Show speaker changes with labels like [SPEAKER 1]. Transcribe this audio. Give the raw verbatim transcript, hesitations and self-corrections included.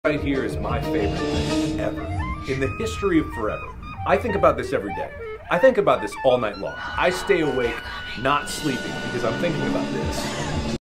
[SPEAKER 1] Right here is my favorite thing ever in the history of forever. I think about this every day. I think about this all night long. I stay awake, not sleeping, because I'm thinking about this.